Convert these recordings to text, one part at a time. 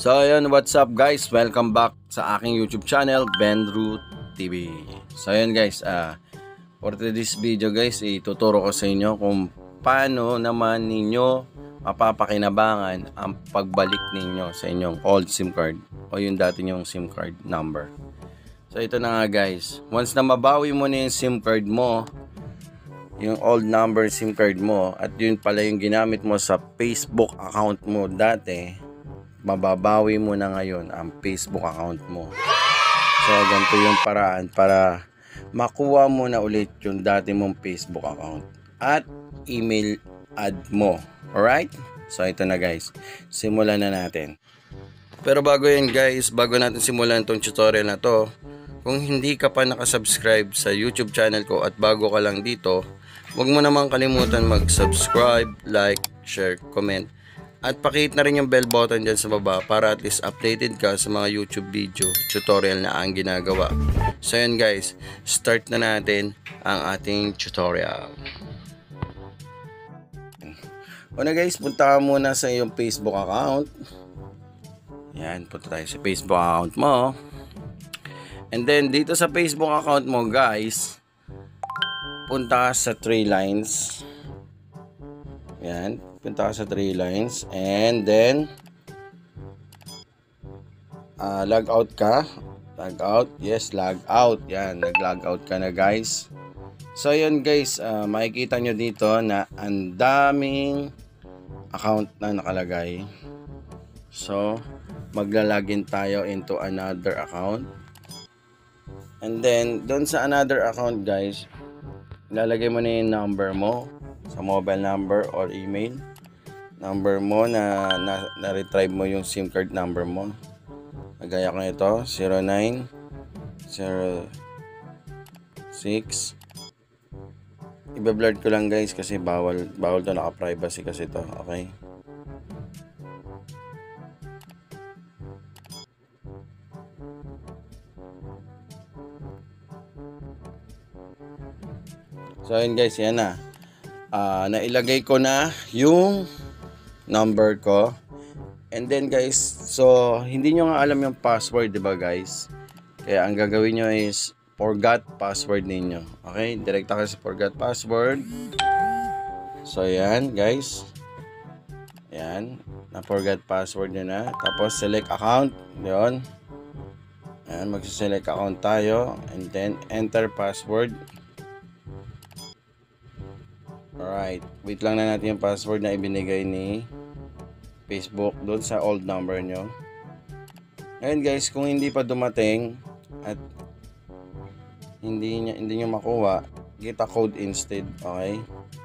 So ayun, what's up guys? Welcome back sa aking YouTube channel, Benru TV. So ayun guys, for this video guys, ituturo ko sa inyo kung paano naman ninyo mapapakinabangan ang pagbalik ninyo sa inyong old SIM card o yung dati nyong SIM card number. So ito na nga guys, once na mabawi mo na yung SIM card mo, yung old number SIM card mo, at yun pala yung ginamit mo sa Facebook account mo dati, mababawi mo na ngayon ang Facebook account mo. So ganito yung paraan para makuha mo na ulit yung dati mong Facebook account at email ad mo. Alright? So ito na guys, simulan na natin. Pero bago yan guys, bago natin simulan itong tutorial na to, kung hindi ka pa nakasubscribe sa YouTube channel ko at bago ka lang dito, huwag mo naman kalimutan mag-subscribe, like, share, comment, at pakihit na rin yung bell button dyan sa baba para at least updated ka sa mga YouTube video tutorial na ang ginagawa. So yun guys, start na natin ang ating tutorial. Una guys, punta ka muna sa iyong Facebook account. Yan, punta tayo sa Facebook account mo. And then dito sa Facebook account mo guys, punta ka sa 3 lines. Yan, punta ka sa 3 lines. And then log out ka. Log out. Yes, log out. Yan, nag-log out ka na guys. So yun guys, makikita nyo dito na ang daming account na nakalagay. So maglalagin tayo into another account. And then doon sa another account guys, ilalagay mo na yung number mo sa mobile number or email number mo na retrieve mo yung SIM card number mo. Gaya ko nito, 0906. Iba-blurred ko lang guys kasi bawal to, naka-privacy kasi to. Okay. So ayun guys, yan na. Nailagay ko na yung number ko. And then guys, so hindi nyo nga alam yung password, diba guys? Kaya ang gagawin nyo is forgot password ninyo. Okay, direkta kayo sa forgot password. So yan guys, yan, na forgot password nyo na. Tapos select account, yun. Yan, magsiselect account tayo. And then enter password. Alright, wait lang na natin yung password na ibinigay ni Facebook doon sa old number nyo. Ngayon guys, kung hindi pa dumating at hindi nyo makuha, kita code instead. Okay,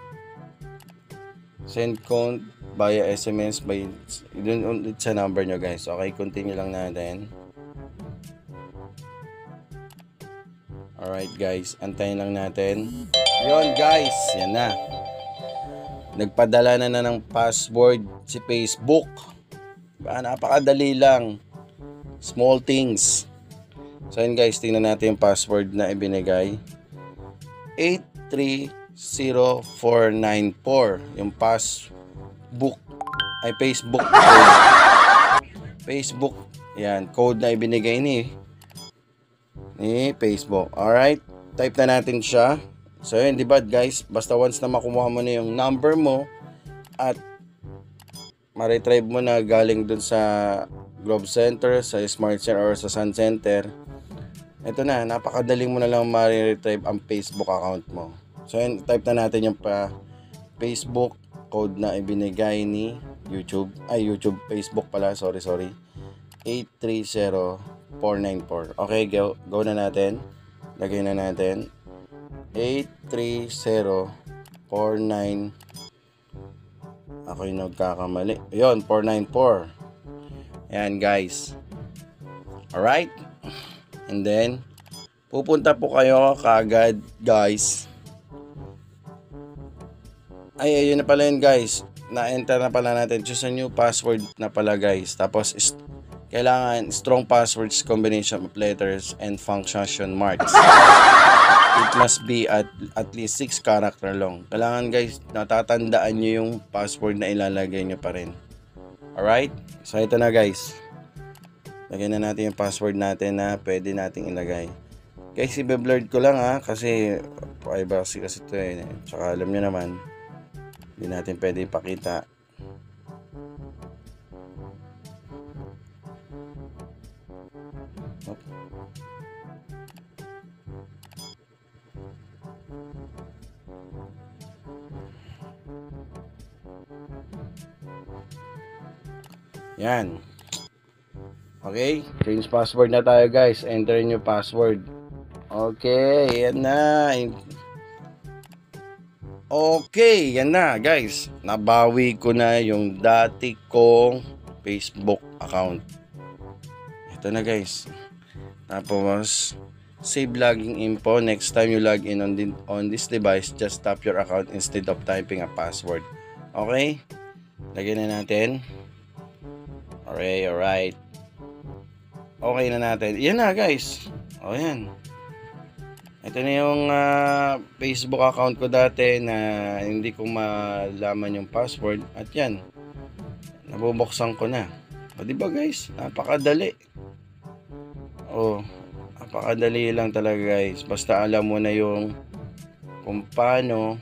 send code via SMS by doon ulit sa number nyo guys. Okay, continue lang natin. Alright guys, antayin lang natin. Yon guys, yan na. Nagpadala na ng password si Facebook. Napakadali lang. Small things. So yun guys, tingnan natin yung password na ibinigay. 830494. Yung Facebook ay Facebook code. Facebook. Yan, code na ibinigay ni Facebook. Alright, type na natin siya. So yun, diba guys, basta once na makuha mo na yung number mo at ma-retrieve mo na galing dun sa Globe Center, sa Smart Center or sa Sun Center, ito na, napakadaling mo na lang ma-retrieve ang Facebook account mo. So yun, type na natin yung Facebook code na ibinigay ni YouTube, Facebook pala, sorry 830494. Okay, go na natin. Lagay na natin 83049. Ako yung nagkakamali. Yun, 494. Ayan guys. Alright. And then pupunta po kayo kaagad guys. Ayun na pala yun guys. Na-enter na pala natin. Choose a new password na pala guys. Tapos kailangan strong passwords combination of letters and function marks. It must be at least 6 character long. Kailangan guys, natatandaan nyo yung password na ilalagay nyo pa rin. Alright? So ito na guys. Lagyan na natin yung password natin na pwede nating ilagay. Guys, i-blurred ko lang ha, kasi privacy kasi ito eh. Tsaka alam nyo naman, hindi natin pwede ipakita. Yan. Okay, change password na tayo guys. Enter yung password. Okay, yan na. Okay, yan na guys. Nabawi ko na yung dati kong Facebook account. Ito na guys. Tapos, save login info. Next time you log in on this device, just tap your account instead of typing a password. Okay? Lagyan na natin. Alright. Okay na natin. Yan na guys. O yan. Ito na yung Facebook account ko dati na hindi ko malaman yung password. At yan. Nabubuksan ko na. O diba guys? Napakadali. Napakadali lang talaga guys. Basta alam mo na yung kung paano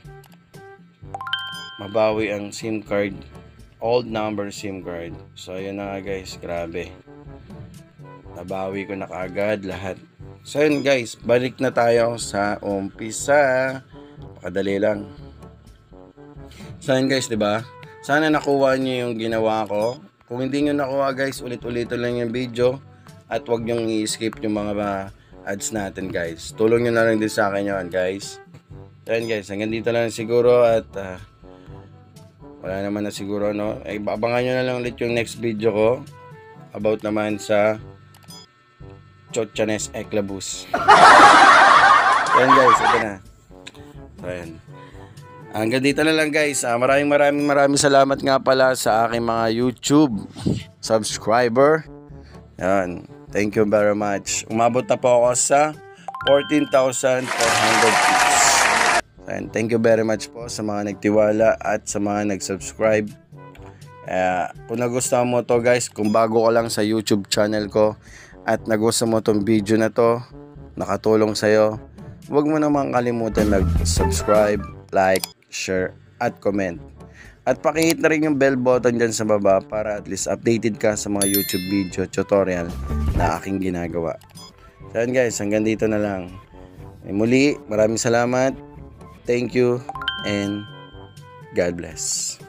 mabawi ang SIM card. Old number SIM card. So ayun na nga guys, grabe. Nabawi ko na kaagad lahat. So yun guys, balik na tayo sa umpisa. Pakadali lang. So yun guys, 'di ba? Sana nakuha niyo yung ginawa ko. Kung hindi niyo nakuha guys, ulit-ulitin lang yung video at wag niyo i-skip yung mga ads natin guys. Tulong niyo na lang din sa akin 'yon guys. So yun guys, hanggang dito lang siguro at wala naman na siguro no. Abangan nyo na lang ulit yung next video ko about naman sa Chochanes Eklabus. Ayan guys, ito na. So ayan. Hanggang dito na lang guys. Maraming salamat nga pala sa aking mga YouTube subscriber. Ayan. Thank you very much. Umabot na po ako sa 14,400 views. And thank you very much po sa mga nagtiwala at sa mga nag-subscribe. Kung nagustuhan mo to guys, kung bago ka lang sa YouTube channel ko at nagustuhan mo tong video na to, nakatulong sa'yo, huwag mo naman kalimutan mag-subscribe, like, share, at comment. At pakihit na rin yung bell button dyan sa baba para at least updated ka sa mga YouTube video tutorial na aking ginagawa. So yan guys, hanggang dito na lang. Muli, maraming salamat. Thank you and God bless.